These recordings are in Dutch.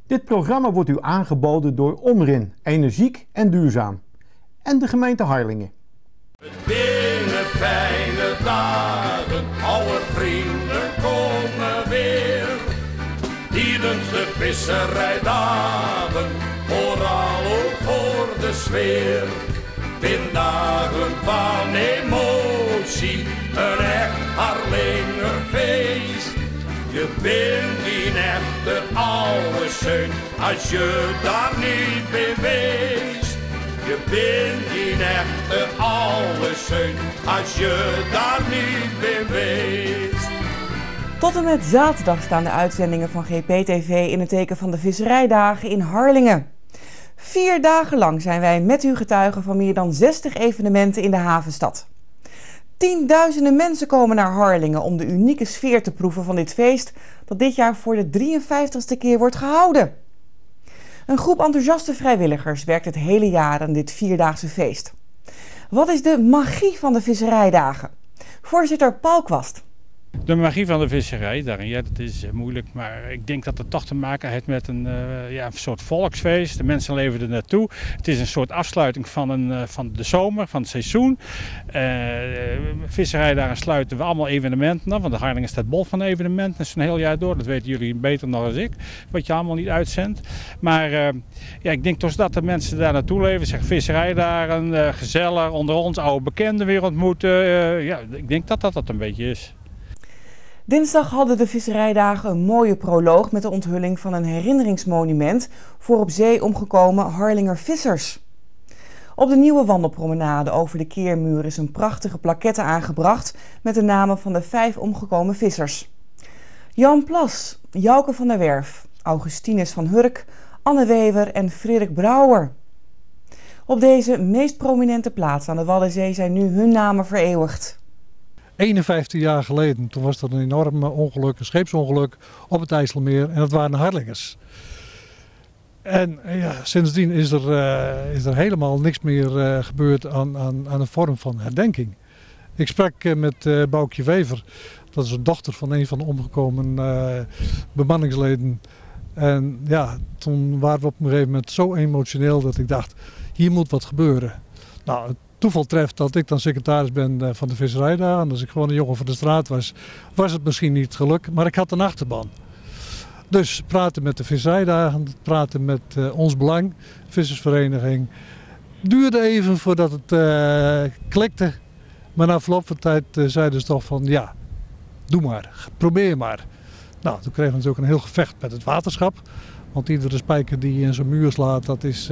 Dit programma wordt u aangeboden door Omrin, energiek en duurzaam. En de gemeente Harlingen. Binnen fijne dagen, alle vrienden komen weer. Tijdens de visserijdagen, vooral ook voor de sfeer. Dagen van emotie, een echt Harlingerfeest. Je bent geen echte oude zeun, als je daar niet bij weest. Je bent geen echte oude zeun, als je daar niet bij weest. Tot en met zaterdag staan de uitzendingen van GPTV in het teken van de visserijdagen in Harlingen. 4 dagen lang zijn wij met u getuigen van meer dan 60 evenementen in de havenstad. Tienduizenden mensen komen naar Harlingen om de unieke sfeer te proeven van dit feest dat dit jaar voor de 53ste keer wordt gehouden. Een groep enthousiaste vrijwilligers werkt het hele jaar aan dit 4-daagse feest. Wat is de magie van de visserijdagen? Voorzitter Paul Kwast. De magie van de visserij, daarin, ja, dat is moeilijk, maar ik denk dat het toch te maken heeft met een soort volksfeest. De mensen leven er naartoe. Het is een soort afsluiting van de zomer, van het seizoen. Visserij, daar sluiten we allemaal evenementen af, want de Harlingen staat bol van evenementen. Dat is een heel jaar door, dat weten jullie beter nog dan ik, wat je allemaal niet uitzendt. Maar ik denk toch dat de mensen daar naartoe leven, zeg visserijdagen, gezellig, onder ons oude bekenden weer ontmoeten. Ik denk dat dat een beetje is. Dinsdag hadden de visserijdagen een mooie proloog met de onthulling van een herinneringsmonument voor op zee omgekomen Harlinger vissers. Op de nieuwe wandelpromenade over de Keermuur is een prachtige plaquette aangebracht met de namen van de 5 omgekomen vissers. Jan Plas, Jouke van der Werf, Augustinus van Hurk, Anne Wever en Frederik Brouwer. Op deze meest prominente plaats aan de Waddenzee zijn nu hun namen vereeuwigd. 51 jaar geleden, toen was er een enorm ongeluk, een scheepsongeluk op het IJsselmeer en dat waren de Harlingers. En sindsdien is er helemaal niks meer gebeurd aan een vorm van herdenking. Ik sprak met Boukje Wever, dat is een dochter van een van de omgekomen bemanningsleden. En toen waren we op een gegeven moment zo emotioneel dat ik dacht, hier moet wat gebeuren. Nou, het toeval treft dat ik dan secretaris ben van de visserijdagen. Als ik gewoon een jongen van de straat was het misschien niet gelukt, maar ik had een achterban. Dus praten met de visserijdagen, praten met Ons Belang, vissersvereniging. Duurde even voordat het klikte, maar na verloop van tijd zeiden ze toch van doe maar, probeer maar. Nou, toen kregen we natuurlijk een heel gevecht met het waterschap, want iedere spijker die je in zo'n muur slaat, dat is...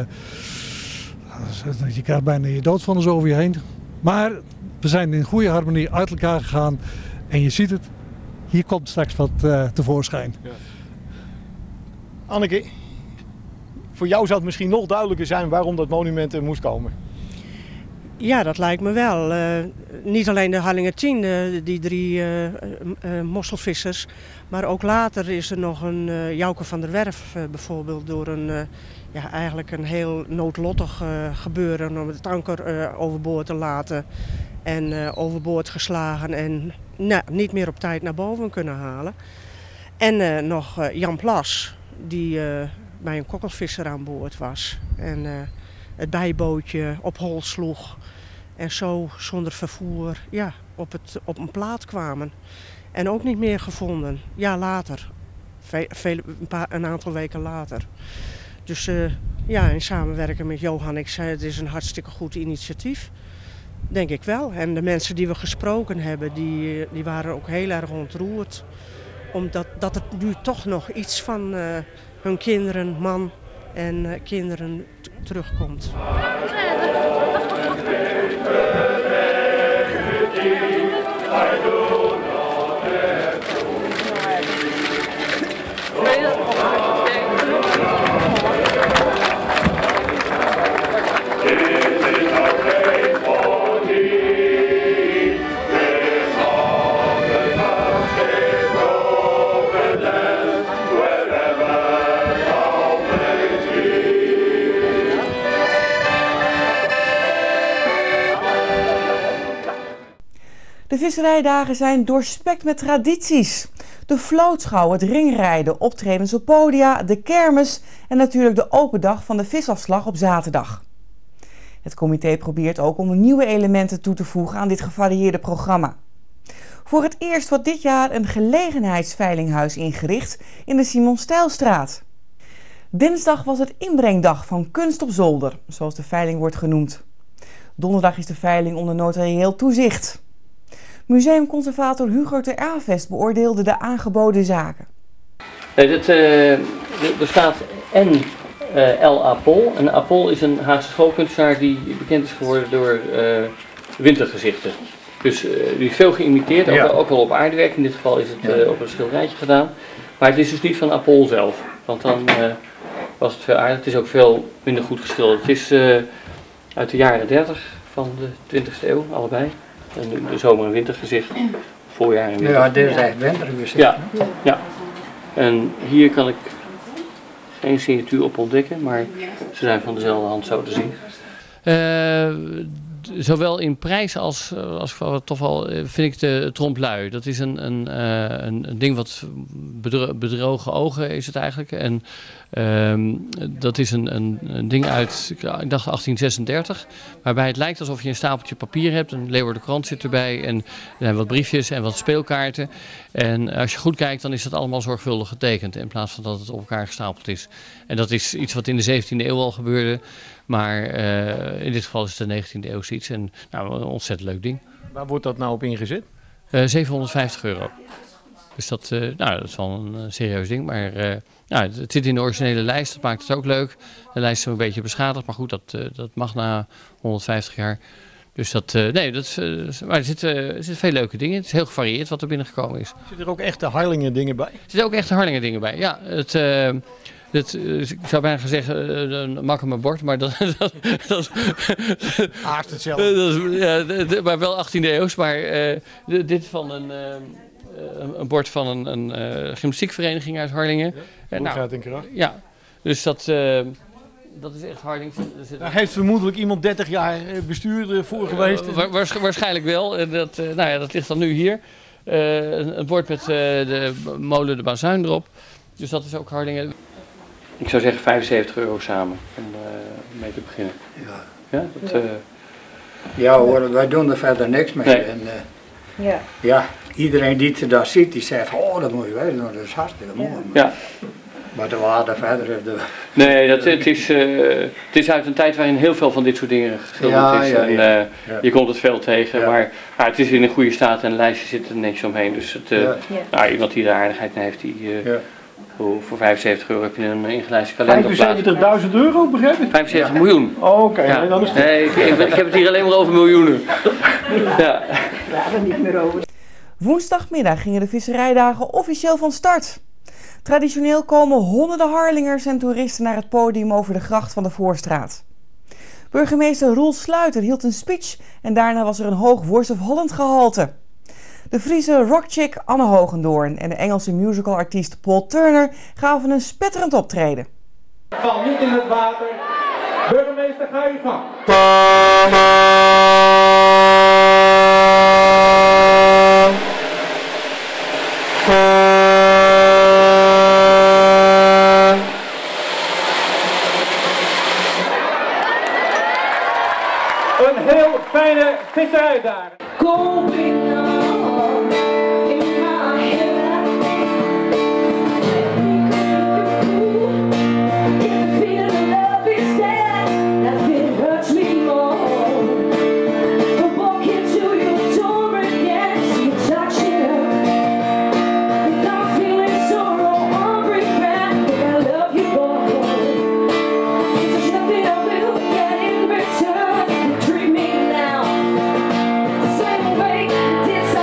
je krijgt bijna je doodvonnis over je heen. Maar we zijn in goede harmonie uit elkaar gegaan. En je ziet het, hier komt straks wat tevoorschijn. Ja. Anneke, voor jou zou het misschien nog duidelijker zijn waarom dat monument er moest komen. Ja, dat lijkt me wel. Niet alleen de Harlinger 10, die 3 mosselvissers. Maar ook later is er nog een Jouke van der Werf bijvoorbeeld door eigenlijk een heel noodlottig gebeuren om het anker overboord te laten en overboord geslagen en niet meer op tijd naar boven kunnen halen. En nog Jan Plas, die bij een kokkelvisser aan boord was en het bijbootje op hol sloeg en zo zonder vervoer op een plaat kwamen. En ook niet meer gevonden, later, een aantal weken later. Dus in samenwerking met Johan, ik zei het is een hartstikke goed initiatief. Denk ik wel. En de mensen die we gesproken hebben, die waren ook heel erg ontroerd. Omdat dat het nu toch nog iets van hun kinderen, man en kinderen terugkomt. De visserijdagen zijn doorspekt met tradities. De vlootschouw, het ringrijden, optredens op podia, de kermis en natuurlijk de open dag van de visafslag op zaterdag. Het comité probeert ook om nieuwe elementen toe te voegen aan dit gevarieerde programma. Voor het eerst wordt dit jaar een gelegenheidsveilinghuis ingericht in de Simon Stijlstraat. Dinsdag was het inbrengdag van Kunst op Zolder, zoals de veiling wordt genoemd. Donderdag is de veiling onder notarieel toezicht. Museumconservator Hugo ter Avest beoordeelde de aangeboden zaken. Er staat N.L. Apol. En Apol is een Haagse schoolkunstenaar die bekend is geworden door wintergezichten. Dus die is veel geïmiteerd, ook wel op aardewerk. In dit geval is het op een schilderijtje gedaan. Maar het is dus niet van Apol zelf. Want dan was het veel aardig. Het is ook veel minder goed geschilderd. Het is uit de jaren 30 van de 20e eeuw, allebei. En de zomer- en wintergezicht. Voorjaar en winter. Ja, dit is echt wintergezicht. Ja. En hier kan ik geen signatuur op ontdekken, maar ze zijn van dezelfde hand zo te zien. Zowel in prijs als toch wel vind ik de trompe-l'œil. Dat is een ding wat bedrogen ogen is het eigenlijk. En dat is een ding uit, ik dacht 1836, waarbij het lijkt alsof je een stapeltje papier hebt. Een Leeuwarden Krant zit erbij en er zijn wat briefjes en wat speelkaarten. En als je goed kijkt, dan is dat allemaal zorgvuldig getekend in plaats van dat het op elkaar gestapeld is. En dat is iets wat in de 17e eeuw al gebeurde. Maar in dit geval is het de 19e eeuw iets en nou, een ontzettend leuk ding. Waar wordt dat nou op ingezet? €750. Dus dat is wel een serieus ding. Maar het zit in de originele lijst, dat maakt het ook leuk. De lijst is een beetje beschadigd, maar goed, dat mag na 150 jaar. Dus maar er zitten veel leuke dingen. Het is heel gevarieerd wat er binnengekomen is. Zitten er ook echte Harlingen dingen bij? Er zitten ook echte Harlingen dingen bij, ja. Ik zou bijna gaan zeggen een makkelijk bord, maar dat Haast hetzelfde. maar wel 18e eeuws. Maar dit van een bord van een gymnastiekvereniging uit Harlingen. Gaat in kracht. Ja, dus dat is echt Harlingen. Daar heeft vermoedelijk iemand 30 jaar bestuurder voor geweest. Waarschijnlijk wel. Dat ligt dan nu hier. Een bord met de molen de Bazuin erop. Dus dat is ook Harlingen. Ik zou zeggen €75 samen om mee te beginnen. Ja hoor, wij doen er verder niks mee. Nee. En, iedereen die het daar ziet, die zegt, oh dat moet je weten, dat is hartstikke mooi. Ja. Maar de waarde verder heeft de... Nee, het is uit een tijd waarin heel veel van dit soort dingen geschilderd is. Je komt het veel tegen, maar het is in een goede staat en een lijstje zit er niks omheen. Dus iemand die de aardigheid heeft, voor €75 heb je een ingelijste kalender. €75.000 begrijp ik? 75 miljoen. Oh, oké. Ja. Dan is het... Nee, ik heb het hier alleen maar over miljoenen. Ja. Woensdagmiddag gingen de visserijdagen officieel van start. Traditioneel komen honderden Harlingers en toeristen naar het podium over de gracht van de Voorstraat. Burgemeester Roel Sluiter hield een speech en daarna was er een hoog Voice of Holland gehalte. De Friese rockchick Anne Hogendoorn en de Engelse musicalartiest Paul Turner gaven een spetterend optreden. Val niet in het water. Burgemeester, ga je gang. Een heel fijne visserijdag. Treat me now, same way you did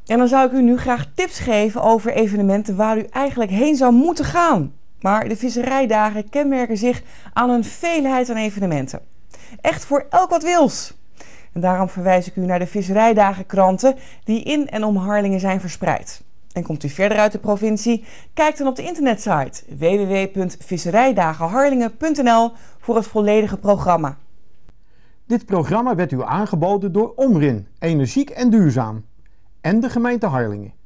En dan zou ik u nu graag tips geven over evenementen waar u eigenlijk heen zou moeten gaan. Maar de visserijdagen kenmerken zich aan een veelheid aan evenementen. Echt voor elk wat wils. En daarom verwijs ik u naar de visserijdagenkranten die in en om Harlingen zijn verspreid. En komt u verder uit de provincie? Kijk dan op de internetsite www.visserijdagenharlingen.nl voor het volledige programma. Dit programma werd u aangeboden door Omrin, energiek en duurzaam. En de gemeente Harlingen.